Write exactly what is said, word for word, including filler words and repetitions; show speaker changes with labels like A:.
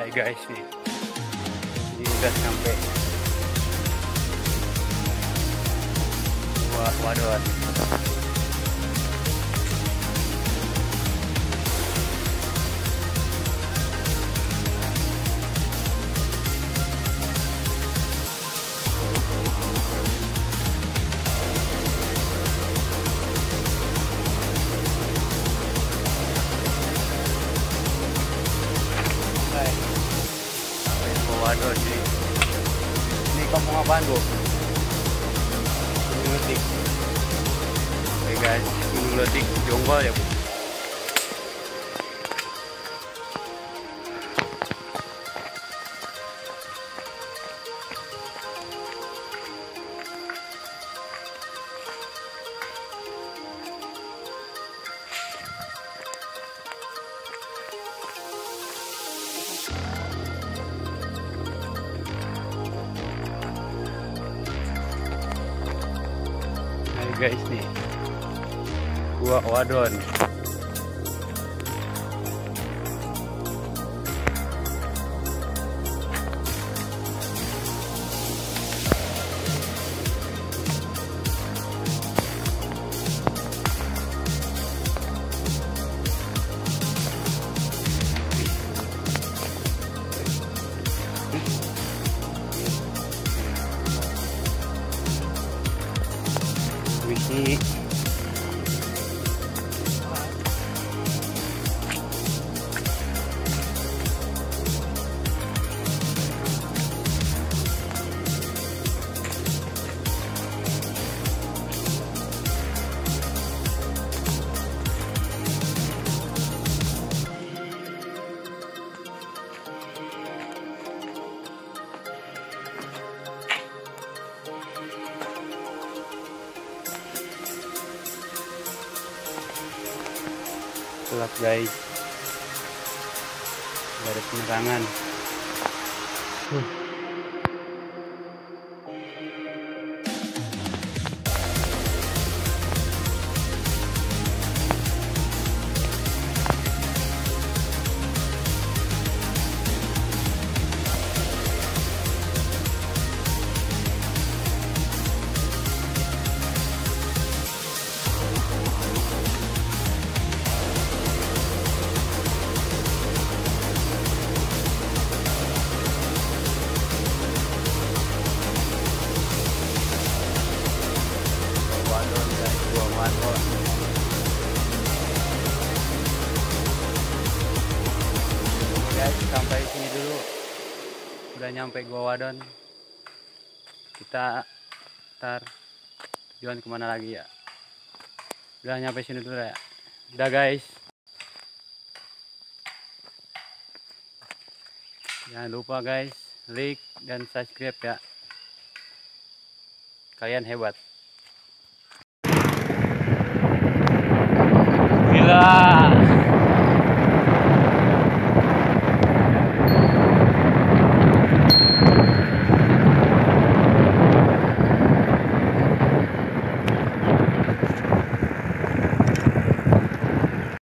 A: Hai guys nih, ini udah sampai Gua Wadon. Hai, sampai Gua Wadon nih. Ini kampung apaan Bu? Letik. Oke guys, Gunung Letik Jonggol ya Bu. Guys nih, Gua Wadon. Wih, gelap guys, nggak ada penerangan. huh. Guys, sampai sini dulu, udah nyampe Gua Wadon. Kita ntar tujuan kemana lagi ya? Udah nyampe sini dulu ya. Udah guys, jangan lupa guys, like dan subscribe ya. Kalian hebat. Gila.